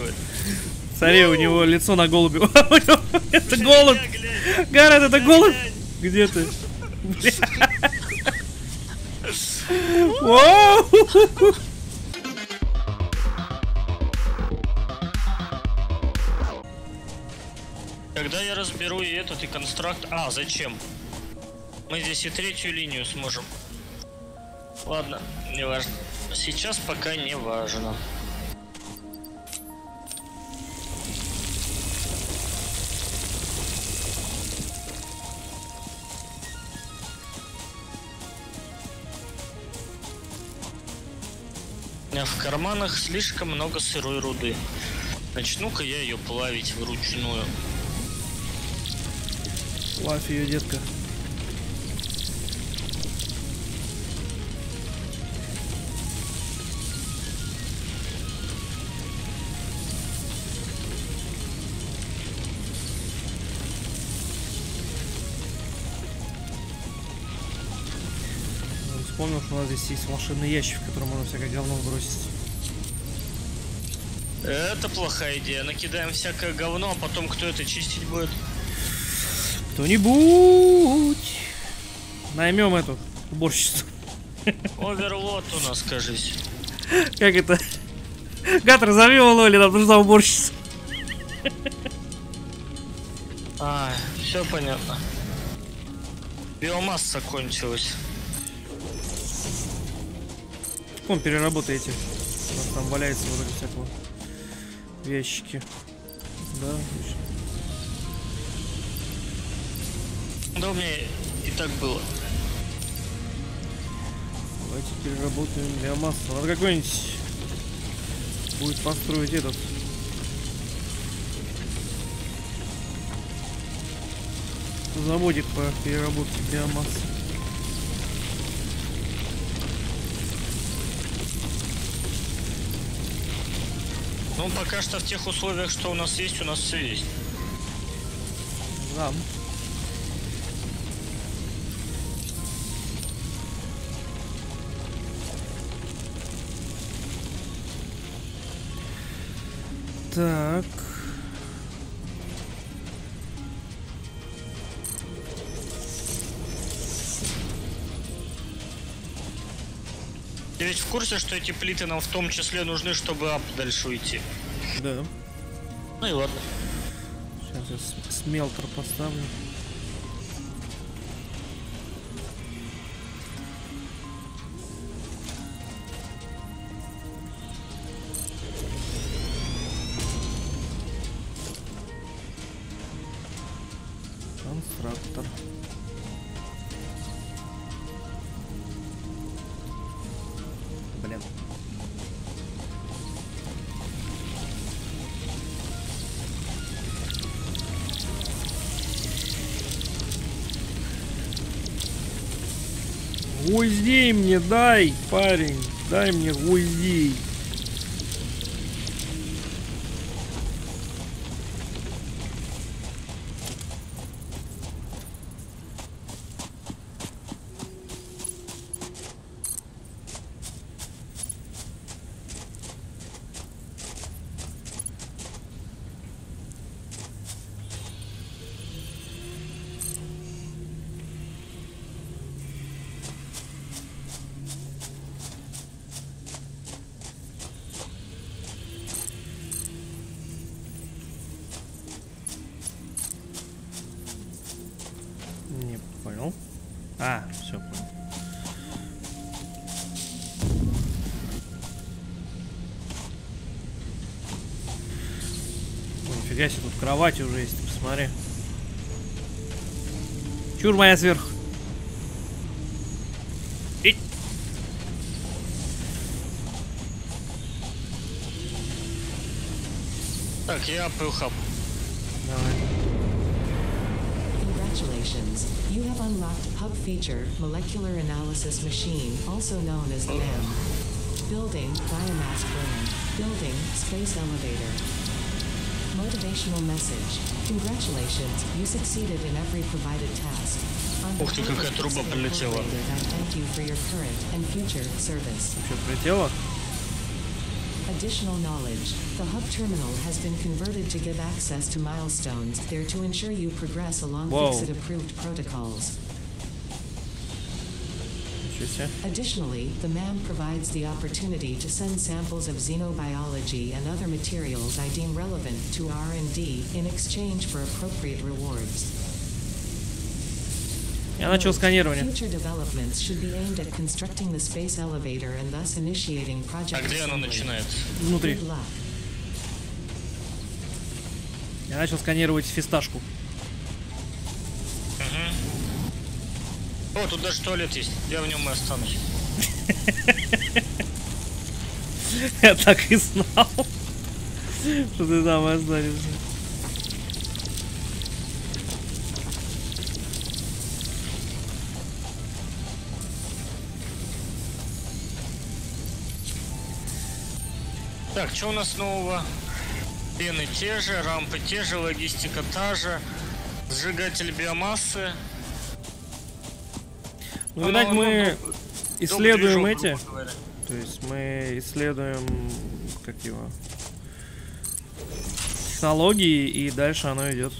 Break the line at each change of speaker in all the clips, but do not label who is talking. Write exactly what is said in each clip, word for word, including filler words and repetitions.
разворачивает.
Смотри, у него лицо на голубе. Это голубь. Гаррет, это голубь. Где ты?
Когда я разберу и этот, и констракт... А, зачем? Мы здесь и третью линию сможем. Ладно, не важно. Сейчас пока не важно. У меня в карманах слишком много сырой руды. Начну-ка я ее плавить вручную.
Плавь ее, детка. Вспомнил, что у нас здесь есть волшебный ящик, в котором можно всякое говно бросить.
Это плохая идея. Накидаем всякое говно, а потом кто это чистить будет?
Кто-нибудь. Наймем эту уборщицу.
Оверлот у нас, кажись.
Как это? Гад, разорви его, Лоли, нам нужна уборщица.
А, все понятно. Биомасса кончилась.
Вон, переработайте. У нас там валяется вроде всякого в ящике. Да, отлично.
Да, у меня и так было.
Давайте переработаем биомассу. Надо какой-нибудь будет построить этот. Заводик по переработке биомассы.
Ну, пока что в тех условиях, что у нас есть, у нас все есть.
Да. Так.
Ты ведь в курсе, что эти плиты нам в том числе нужны, чтобы ап дальше уйти?
Да.
Ну и ладно.
Сейчас я смелтер поставлю. Конструктор. Блин. Гвоздей мне дай, парень. Дай мне гвоздей. Не понял. А, все понял. Ой, нифига себе, тут кровать уже есть, посмотри. Чур моя сверху. Ить.
Так, я апаю хаб.
Давай.
Congratulations, you have unlocked hub feature Molecular Analysis Machine, also known as the M A M. Building Biomass Plant. Building Space Elevator. Motivational message. Congratulations, you succeeded in every provided task.
Ух ты, какая труба полетела.
Thank you for your current and future service.
Что, прилетело?
Additional knowledge. The hub terminal has been converted to give access to milestones there to ensure you progress along
Whoa.
Fixit-approved protocols.
Ничего себе.
Additionally, the M A M provides the opportunity to send samples of xenobiology and other materials I deem relevant to R and D in exchange for appropriate rewards.
Я начал сканирование.
Future developments should be aimed at constructing the space elevator and thus initiating
А
project
где оно
assembly.
начинается?
Внутри.
Good luck.
Я начал сканировать фисташку.
О, тут даже туалет есть. Я в нем и останусь.
Я так и знал, что ты там останешься.
Так, что у нас нового? Пены те же, рампы те же, логистика та же, сжигатель биомассы.
Ну, видать, мы исследуем
Доп-движок,
эти.
грубо говоря.
То есть мы исследуем, как его, технологии, и дальше оно идет.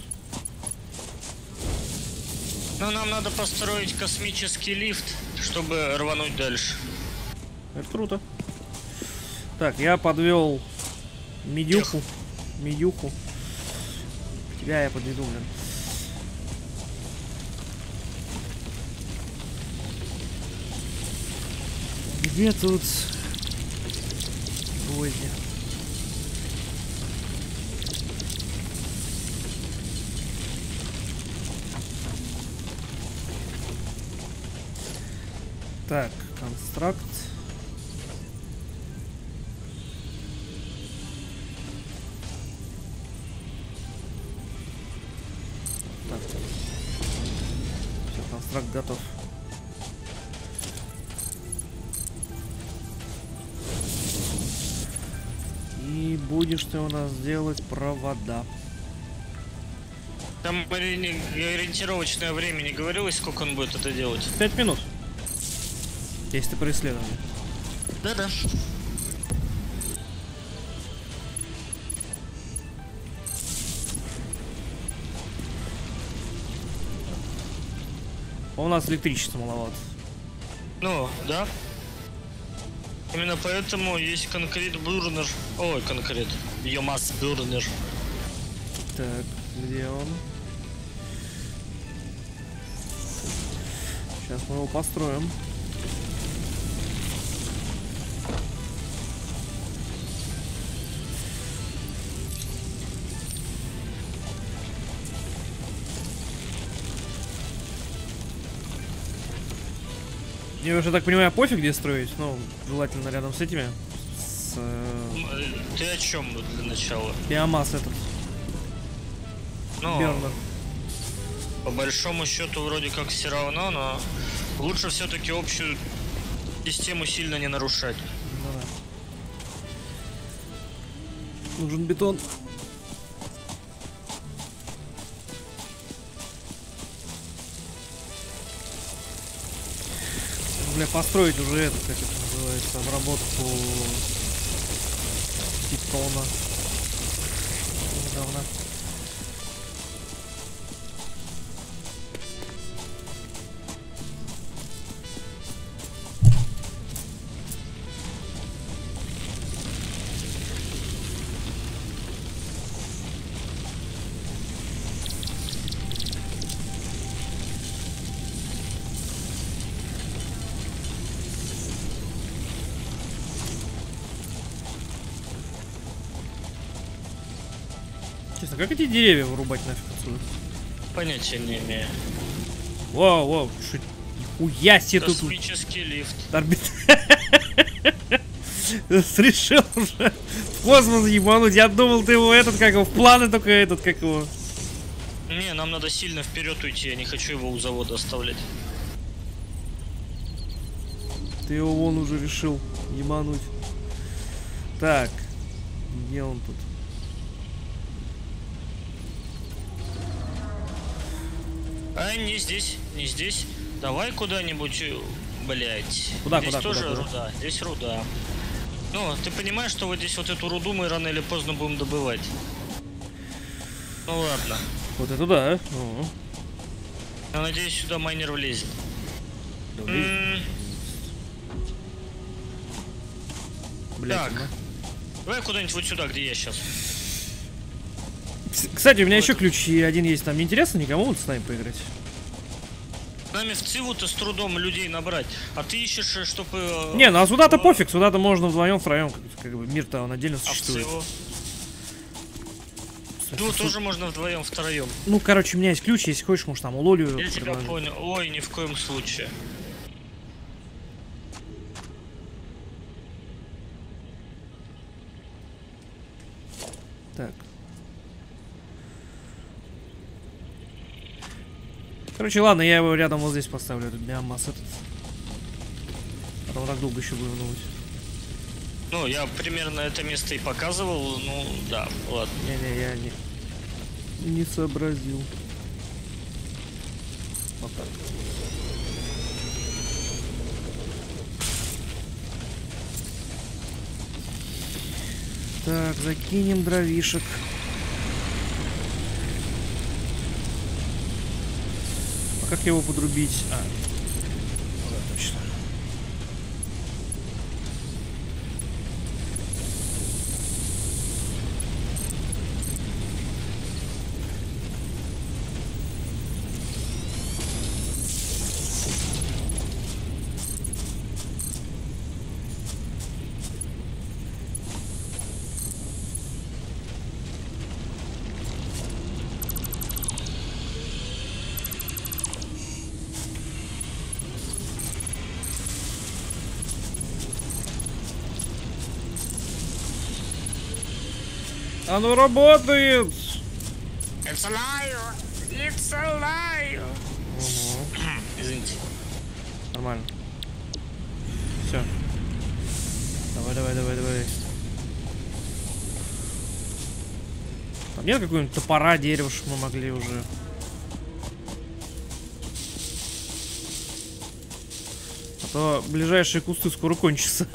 Но нам надо построить космический лифт, чтобы рвануть дальше.
Это круто. Так, я подвел медюху. Медюху. Тебя я подведу, блин. Где тут гвозди? Так, констракт. Так. Все, констракт готов. И будешь ты у нас делать провода.
Там ори- ориентировочное время не говорилось, сколько он будет это делать?
Пять минут. Если ты преследование.
Да-да.
У нас электричества маловато.
Ну, да. Именно поэтому есть конкрет бурнер. Ой, конкрет. Биомасс бурнер.
Так, где он? Сейчас мы его построим. Мне уже, так понимаю, пофиг где строить. Ну, желательно рядом с этими. С э,
Ты о чем для начала?
биомасс этот.
Ну,
Бернер.
по большому счету вроде как все равно, но лучше все-таки общую систему сильно не нарушать.
Ну да. Нужен бетон. Бля, построить уже это, как это называется, обработку бетона. Недавно. Честно, как эти деревья вырубать нафиг отсюда?
Понятия не имею.
Вау, вау, шо, нихуя себе тут
Космический лифт.
орбит. Решил уже в космос ебануть. Я думал, ты его этот, как его, в планы только этот, как его.
Не, нам надо сильно вперед уйти, я не хочу его у завода оставлять.
Ты его вон уже решил ебануть. Так, где он тут?
А, не здесь, не здесь. Давай куда-нибудь, блять.
Куда,
здесь
куда,
тоже
куда, куда?
руда, здесь руда. Ну, ты понимаешь, что вот здесь вот эту руду мы рано или поздно будем добывать. Ну ладно.
Вот это да. Ну,
Я надеюсь, сюда майнер влезет.
да, влезет.
М,
Блядь,
так.
ну.
Давай куда-нибудь вот сюда, где я сейчас.
Кстати, у меня
Вот.
еще ключи один есть. Там не интересно никому вот с нами поиграть?
С нами в Циву-то с трудом людей набрать. А ты ищешь, э, чтобы... э,
Не, ну а сюда-то
э,
пофиг, сюда-то можно вдвоем, втроем. Как, как бы мир-то он отдельно
А в
существует.
Циву? Ну, тоже можно вдвоем, втроем.
Ну, короче, у меня есть ключ, если хочешь, можешь там у Лолю
Я тебя
предложить.
понял. Ой, ни в коем случае.
Так. Короче, ладно, я его рядом вот здесь поставлю, этот биомасс этот. А то так долго еще будем думать.
Ну, я примерно это место и показывал. Ну, да, ладно.
Не-не, я не... Не сообразил. Вот так. Так, закинем дровишек. А как его подрубить? А, да, точно. Оно работает!
It's a liar! It's a liar! Извините.
Нормально. Все. Давай, давай, давай, давай. Там нет какого-нибудь топора, дерева, что мы могли уже. А то ближайшие кусты скоро кончатся.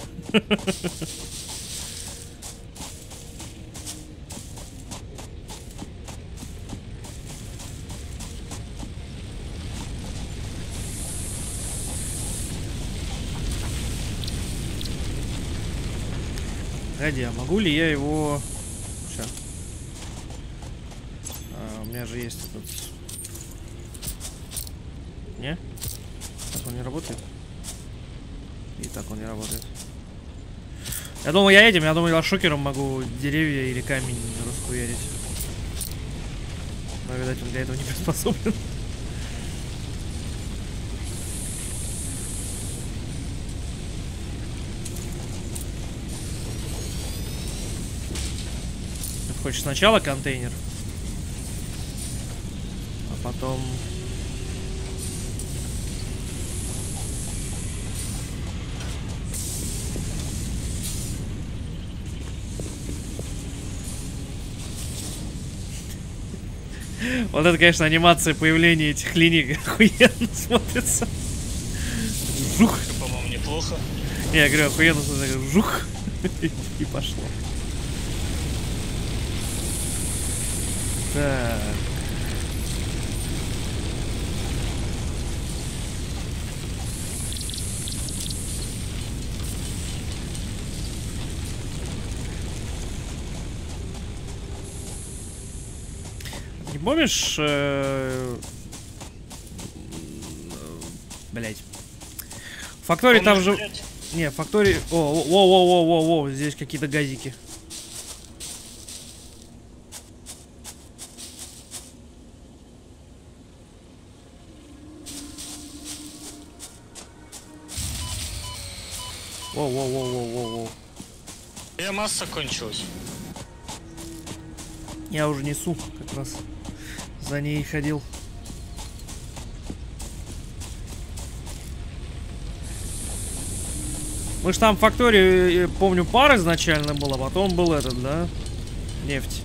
Погоди, а могу ли я его... Сейчас. А, у меня же есть этот... Не? Так он не работает? И так он не работает. Я думал, я этим, я думал, я шокером могу деревья или камень расхуярить. Но, видать, он для этого не приспособлен. Хочешь сначала контейнер, а потом... Вот это, конечно, анимация появления этих линий охуенно смотрится. Жух.
Это, по-моему, неплохо.
Не, я говорю, охуенно смотрится. Жух. И пошло. Так. Не помнишь, э... блять. Факторий там же...
Блядь?
Не, факторий... О, о, о, о, о, о, здесь какие-то газики. Воу-воу-воу-воу-воу.
Я масса кончилась.
Я уже несу, как раз за ней ходил. Мы ж там в фактории, помню, пар изначально был, а потом был этот, да? Нефть.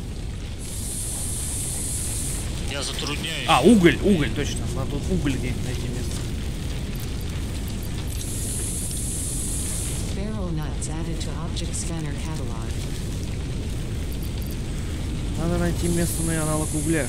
Я затрудняюсь.
А, уголь, уголь, точно. Надо тут уголь где-нибудь найти место.
Barrel nut objects added to object scanner catalog.
Надо найти местный аналог угля.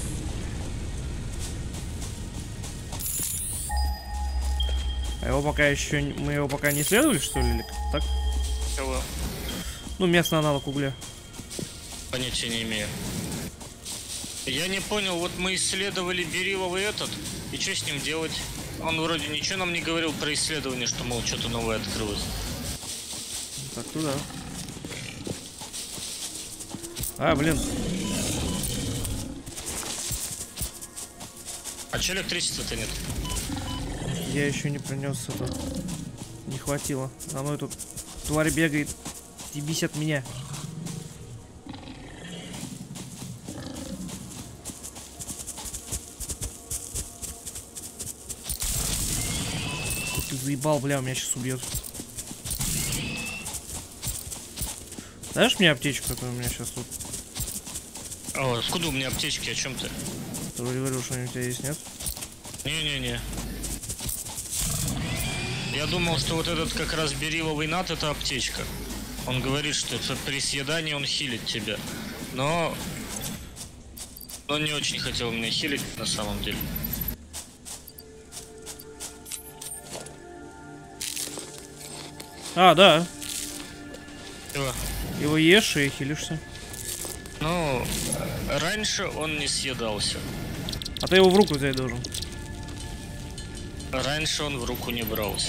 А его пока еще... Мы его пока не исследовали, что ли, или как-то так?
Кого?
Ну, местный аналог угля.
Понятия не имею. Я не понял, вот мы исследовали берилловый этот, и что с ним делать? Он вроде ничего нам не говорил про исследование, что, мол, что-то новое открылось.
Так, туда. А, блин.
А че электричества-то нет?
Я еще не принес это. Не хватило. За мной тут тварь бегает. И бесит меня. Ты заебал, бля, меня сейчас убьет. Знаешь мне аптечку, которая у меня сейчас тут?
О, откуда у меня аптечки, о чем ты?
Ты вроде говорил, что у тебя есть, нет?
Не-не-не. Я думал, что вот этот как раз берилловый нат — это аптечка. Он говорит, что при съедании он хилит тебя. Но... Он не очень хотел меня хилить на самом деле.
А, да.
Чего?
Его ешь и хилишься.
Ну, раньше он не съедался.
А ты его в руку взять должен.
Раньше он в руку не брался.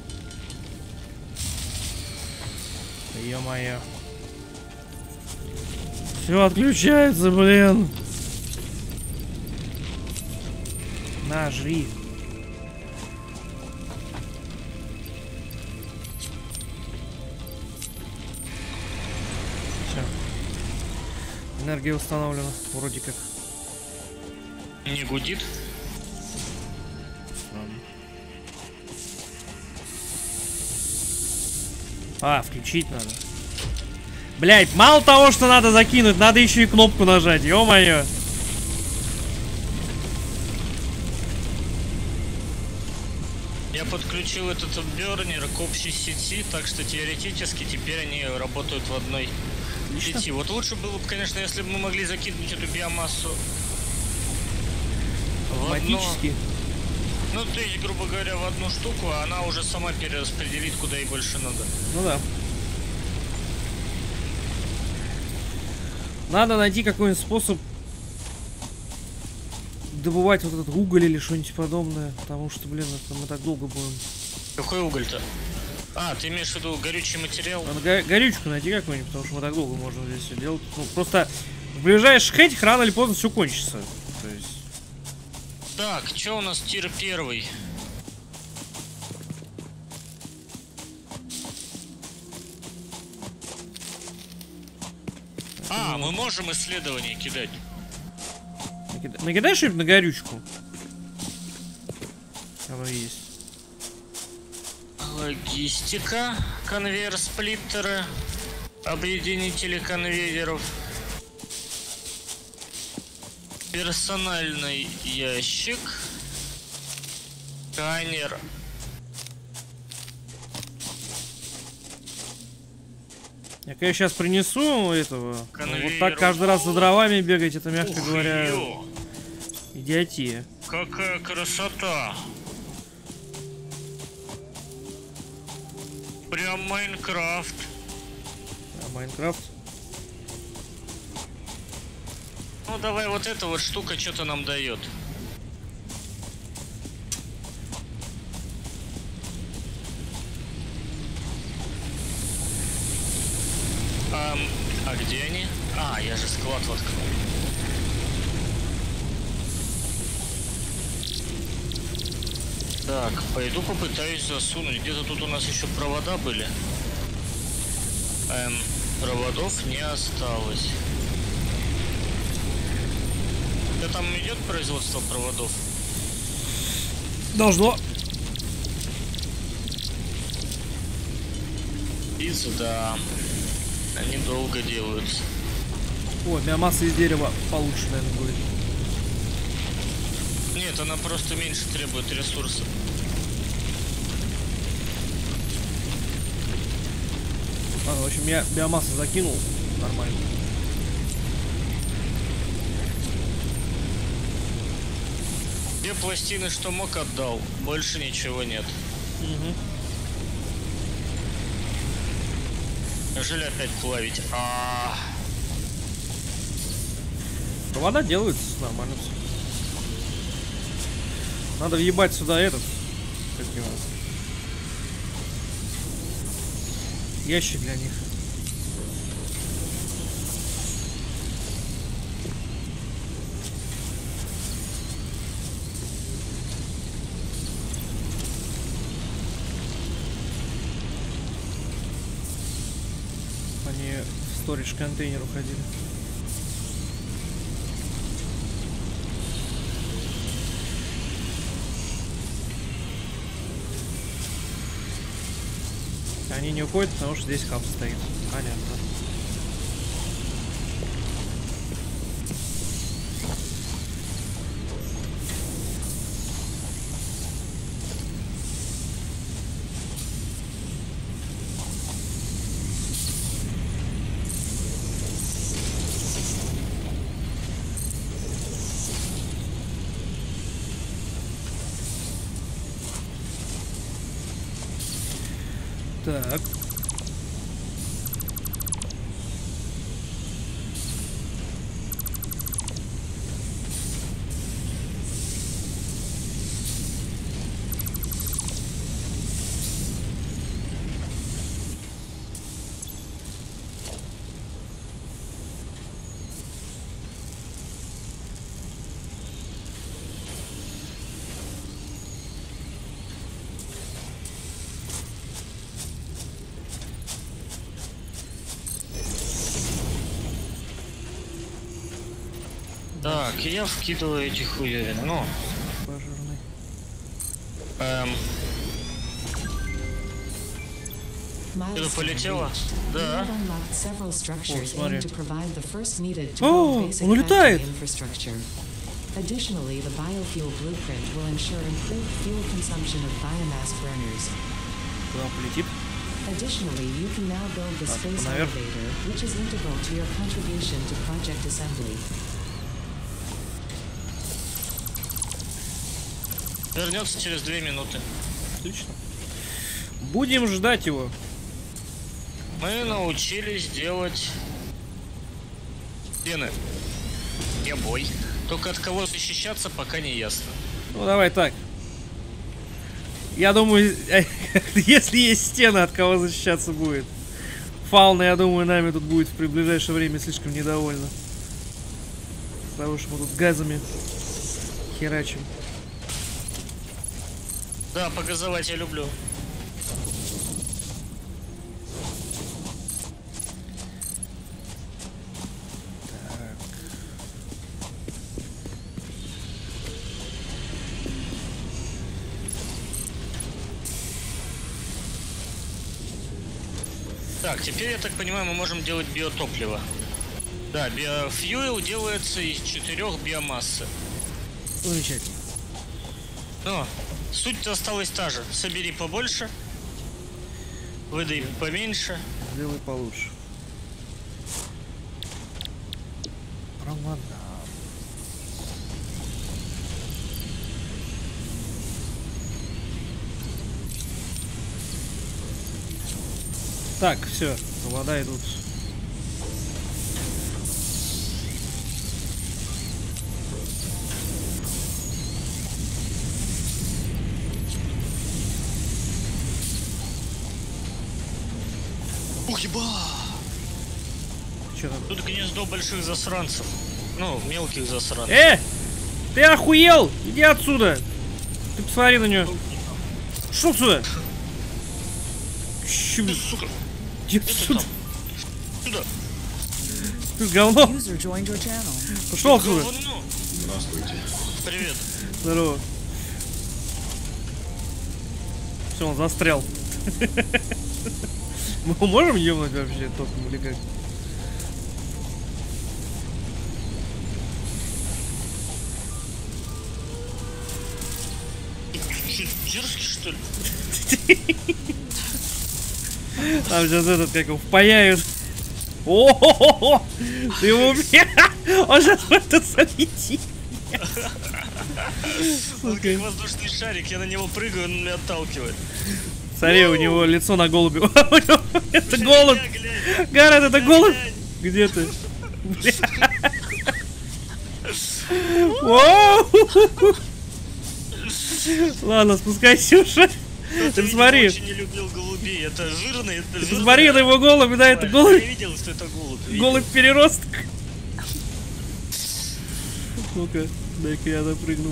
Ё-моё. Все отключается, блин. На, жри. Все. Энергия установлена, вроде как.
Не гудит?
А, включить надо. Блять, мало того, что надо закинуть, надо еще и кнопку нажать, ё-моё.
Я подключил этот бернер к общей сети, так что теоретически теперь они работают в одной
Отлично.
сети. Вот лучше было бы, конечно, если бы мы могли закинуть эту биомассу в одно...
Автоматически.
Ну, то есть, грубо говоря, в одну штуку, а она уже сама перераспределит, куда ей больше надо.
Ну да. Надо найти какой-нибудь способ добывать вот этот уголь или что-нибудь подобное, потому что, блин, это мы так долго будем.
Какой уголь-то? А, ты имеешь в виду горючий материал?
Надо го горючку найти какую-нибудь, потому что мы так долго можем здесь все делать. Ну, просто в ближайших этих рано или поздно все кончится. То есть...
Так, что у нас тир первый? А, мы можем исследования кидать.
Накидай, накидай что-нибудь на горючку. Оно есть.
Логистика, конвейер сплиттеры, объединители конвейеров, персональный ящик, сканер.
Я, конечно, сейчас принесу этого.
Конвейер.
Вот так каждый раз за дровами бегать, это, мягко
Ух,
говоря,
ё.
идиотия.
Какая красота! Прям Майнкрафт.
А Майнкрафт?
Ну давай вот эта вот штука что-то нам дает. А, а где они? А, я же склад воткнул. Так, пойду попытаюсь засунуть. Где-то тут у нас еще провода были. Эм, проводов не осталось. Да там идет производство проводов?
Должно.
Из, да. Они долго делаются.
О, биомасса из дерева получше, наверное, будет.
Нет, она просто меньше требует ресурсов.
Ладно, в общем, я биомассу закинул. Нормально.
Две пластины, что мог, отдал. Больше ничего нет.
Угу.
Неужели опять плавить? А,
Провода делаются нормально все. Надо въебать сюда этот. Как его? Ящик для них. Они в сторидж контейнер уходили. Они не уходят, потому что здесь хаб стоит. Понятно. Так.
так, я вкидываю эти хуевин. Ну,
Пожарный.
эм, это полетело? Да.
О, смотри. О, он улетает!
Additionally, the biofuel blueprint will ensure improved fuel consumption of biomass burners.
Куда он полетит?
Additionally, you can now build the
Так,
space
наверх.
elevator, which is integral to your contribution to project assembly.
Вернется через две минуты.
Отлично. Будем ждать его.
Мы научились делать стены. Не бой. Только от кого защищаться, пока не ясно.
Ну давай так. Я думаю, если есть стена, от кого защищаться будет. Фауна, я думаю, нами тут будет в ближайшее время слишком недовольна. С того, что мы тут газами херачим.
Да, погазовать я люблю. Так, теперь, я так понимаю, мы можем делать биотопливо. Да, биофьюэл делается из четырех биомассы.
Замечательно.
Но суть-то осталась та же. Собери побольше, выдай поменьше.
Сделай получше. Провода. Так, все, провода идут.
Ух, еба!
Че там?
Тут гнездо больших засранцев. Ну, мелких засранцев.
Э! Ты охуел? Иди отсюда! Ты посмотри на нее. Шел сюда! Чё, блин?
Сука,
Иди
это
отсюда!
там. Сюда.
Ты говно!
User joined your channel.
Пошел отсюда!
Говно.
Здравствуйте.
Привет.
Здорово. Все, он застрял. Мы его можем ебнуть вообще током или как?
Ты что, дерзкий, что ли?
Там сейчас этот, как его, впаяют. О-хо-хо-хо! Ты его убьешь! Он сейчас в этот залетит.
Он как воздушный шарик, я на него прыгаю, он меня отталкивает.
Смотри, у него лицо на голубе. Это голубь! Гаррет, это голубь! Где ты? Ладно, спускайся уже. Ты смотри.
Я очень не любил голубей, это жирный, это
Ты
жирный.
посмотри на его голубь, да, это голубь.
Я видел, что это голубь.
Голубь переросток. Ну-ка, дай-ка я запрыгну.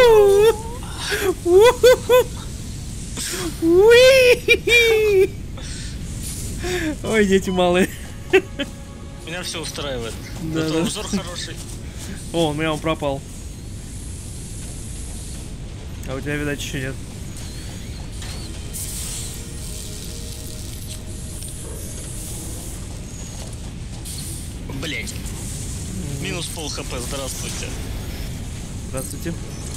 Уи! Ой, дети малые.
Меня все устраивает.
Да,
Зато
да.
обзор хороший.
О, у меня он пропал. А у тебя, видать, еще нет.
Блять. Минус пол хп, здравствуйте.
Здравствуйте.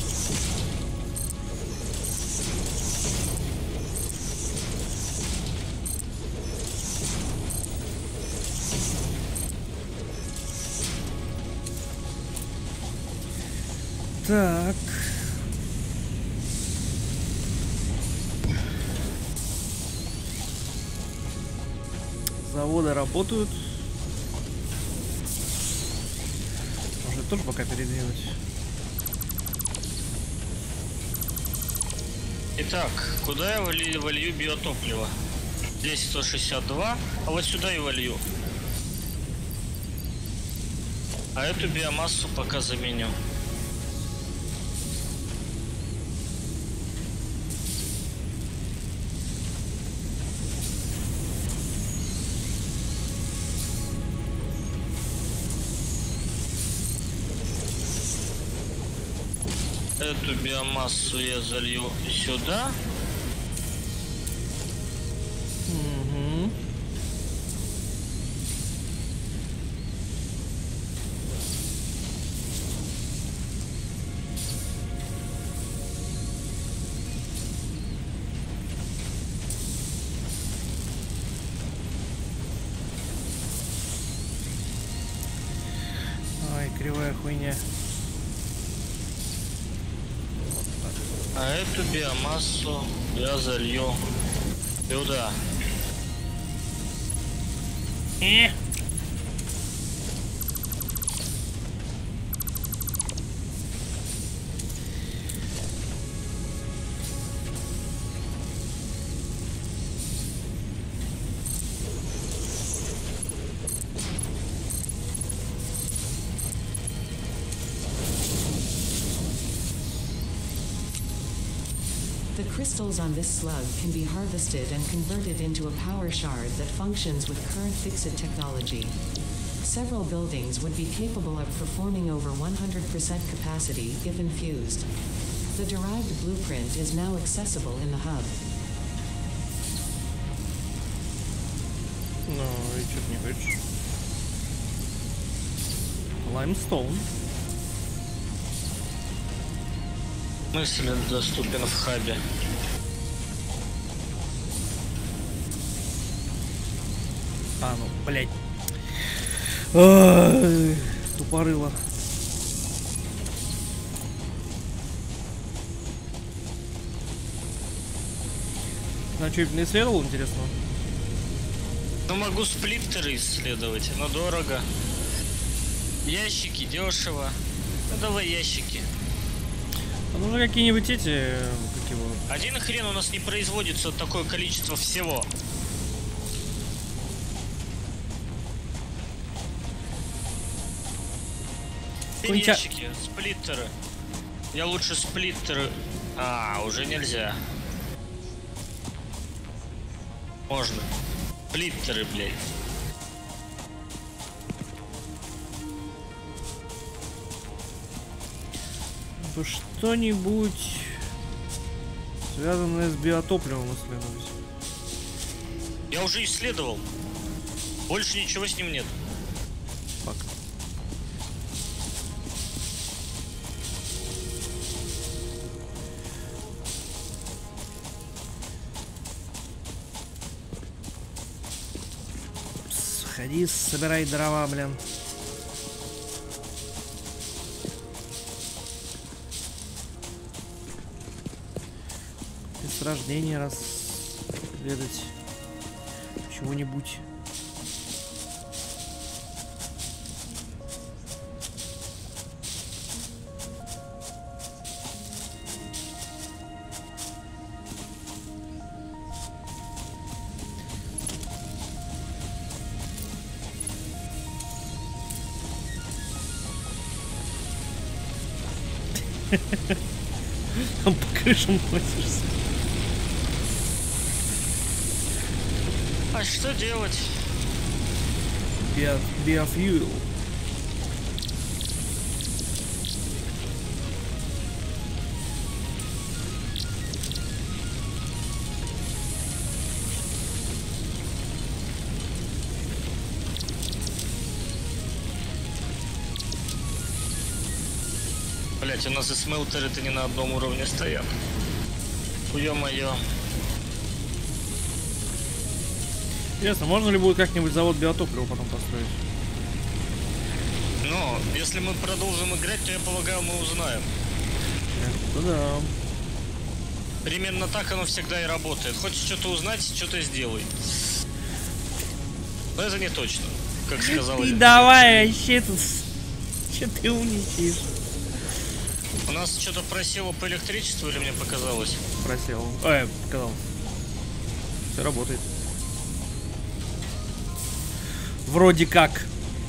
Так. Заводы работают. Может тоже пока передвинуть.
Итак, куда я волью, волью биотопливо? Здесь сто шестьдесят два, а вот сюда и волью. А эту биомассу пока заменю. Эту биомассу я залью сюда.
Угу. Ой, кривая хуйня.
А эту биомассу я залью сюда.
Э.
The crystals on this slug can be harvested and converted into a power shard that functions with current Fixit technology. Several buildings would be capable of performing over one hundred percent capacity if infused. The derived blueprint is now accessible in the hub.
Ну, и что ты не хочешь? Лаймстоун.
Мысль доступен в хабе.
А, ну, блядь. Ай, тупорыло. А что, не исследовал, интересно?
Ну, могу сплиттеры исследовать, но дорого. Ящики дешево. Ну, давай ящики.
А нужно какие-нибудь эти, как его...
Один хрен у нас не производится такое количество всего. Теперь
Конча-
ящики, сплиттеры. Я лучше сплиттеры. А, уже нельзя. Можно. Сплиттеры, блядь.
Ну, что-нибудь связанное с биотопливом исследовать.
Я уже исследовал. Больше ничего с ним нет.
Фак. Садись, собирай дрова, блин. Месторождение разведать. Чего-нибудь. Там по крышам носишься.
А что делать?
Био- Биофьюэл.
Блять, у нас и смелтеры-то не на одном уровне стоят. Ё-моё.
Интересно, можно ли будет как-нибудь завод биотоплива потом построить?
Но если мы продолжим играть, то я полагаю, мы узнаем.
Ну да.
Примерно так оно всегда и работает. Хочешь что-то узнать, что-то сделай. Но это не точно, как сказал
Ты
я.
давай, вообще тут... Че ты умничаешь?
У нас что-то просело по электричеству или мне показалось?
Просел. Ой, показалось. Все работает. Вроде как.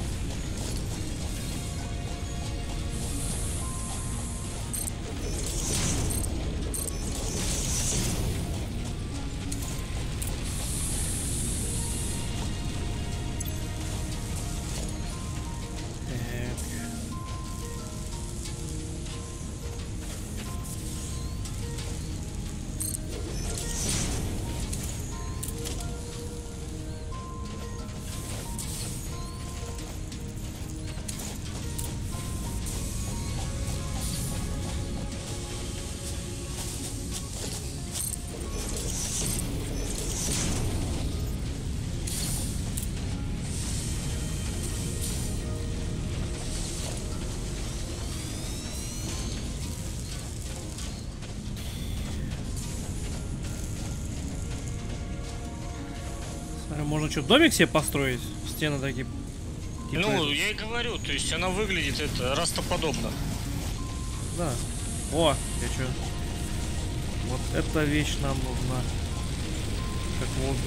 Можно что, домик себе построить? Стены такие. Типа
Ну,
это.
я и говорю, то есть она выглядит это растоподобно.
Да. О, я чё? Вот эта вещь нам нужна. Как воздух.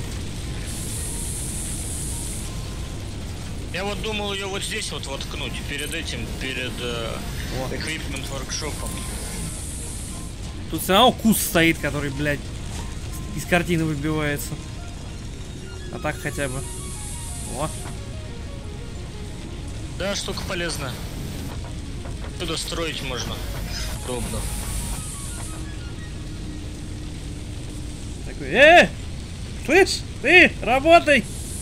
Я вот думал ее вот здесь вот воткнуть, перед этим, перед э,
О.
эквипмент воркшопом.
Тут все равно куст стоит, который, блядь, из картины выбивается. А так хотя бы. О.
Да, штука полезная. Туда строить можно. Удобно.
Такой, э! Слышь, ты, работай!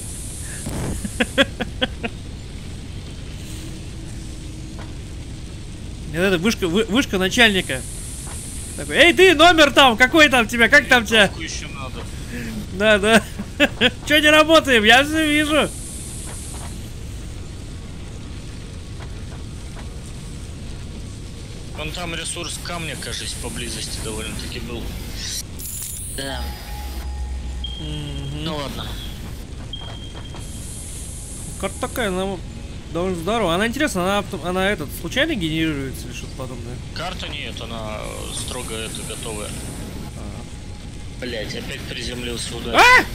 Нет, это вышка, вы- вышка начальника. Такой, эй, ты, номер там, какой там тебя, как там тебя?
Сколько еще надо?
Да, да. Че не работаем? Я все вижу.
Вон там ресурс камня, кажется, поблизости довольно-таки был. Да. Ну ладно.
Карта такая, она довольно здоровая. Она интересна, она, авто- она этот, случайно генерируется или что-то подобное?
Карта нет, она строго это готовая. Блять, опять приземлился удар.
А!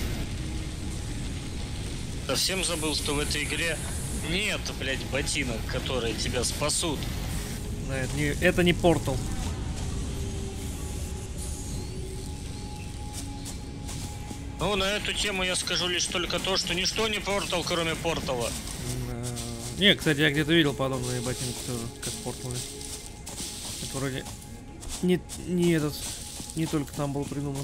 Совсем забыл, что в этой игре нет, блять, ботинок, которые тебя спасут.
Да, это не, это не портал.
Ну, на эту тему я скажу лишь только то, что ничто не портал, кроме портала.
М, э, Не, кстати, я где-то видел подобные ботинки тоже, как порталы. Это вроде не, не этот, не только там был придуман.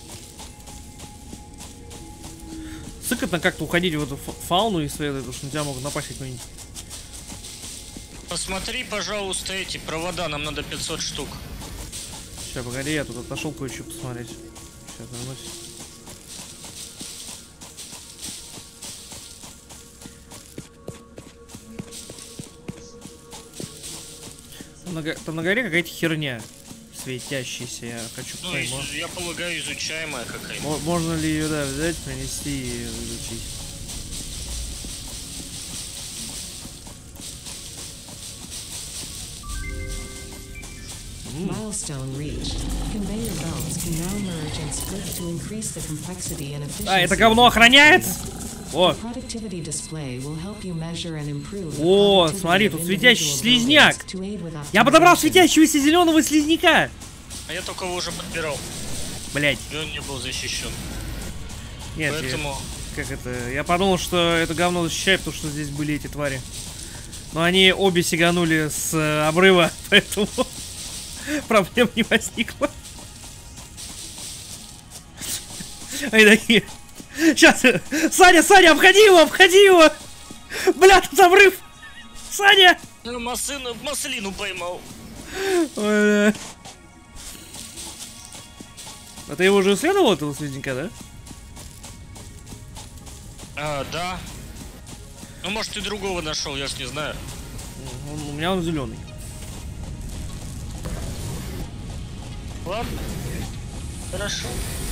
Сыкотно как-то уходить в эту фа- фауну и исследовать, потому что на тебя могут напасть какой-нибудь.
Посмотри, пожалуйста, эти провода, нам надо пятьсот штук.
Сейчас, погоди, я тут отошел кое-что посмотреть. Сейчас вернусь. Там на, го- там на горе какая-то херня светящаяся, я хочу
Ну,
поймать.
из- я полагаю, изучаемая какая-то.
Мо- Можно ли ее, да, взять, принести и изучить?
Milestone reached. Conveyor belts can now merge and split to increase the complexity and efficiency.
А, это говно охраняется? О,
Productivity display will help you measure and improve the
О,
productivity
смотри,
of
тут светящий
individual
слизняк.
buildings to aid with
я подобрал
optimization.
светящегося зеленого слизняка.
А я только его уже подбирал,
Блять,
и он не был защищен.
нет, я-
Поэтому
как это? Я подумал, что это говно защищает, потому что здесь были эти твари. Но они обе сиганули с э, обрыва, поэтому проблем не возникло. Они такие. Сейчас, Саня, Саня, обходи его, обходи его! Бля, тут обрыв! Саня!
ну, маслину, маслину поймал.
Ой, бля. А ты его уже исследовал, этого слизняка, да?
А, да. Ну, может, ты другого нашел, я ж не знаю.
Он- у меня он зеленый.
Ладно. Хорошо.